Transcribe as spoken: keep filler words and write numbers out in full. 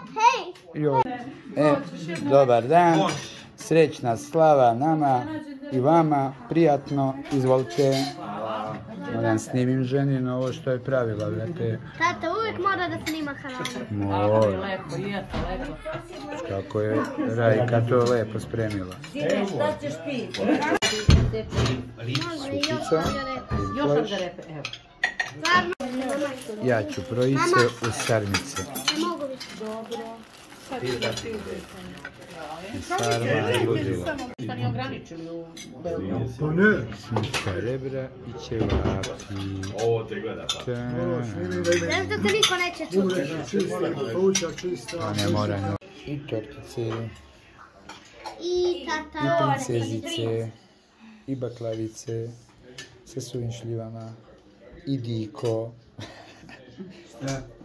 Joj. E, dobar dan. Srećna slava nama i vama. Prijatno. Izvolite. Moram snimim ženino ovo što je pravila, brate. Tata, uvijek mora da snima halal. Mora. Kako je Rajka to lepo spremila. Šta ćeš piti? Supica. Još ovdje repe, evo. Ja ću projice u sarmice. Ne mogu biti. Dobro. I sarma i ludilo. Šta ni ograničili u Beogradu? Pa ne. Smička rebra i ćevapi. Ovo te gleda pa. Znaš da te niko neće čuti. A ne mora no. I tortice, I i tata. princezice, i baklavice sa suvim šljivama, i diko.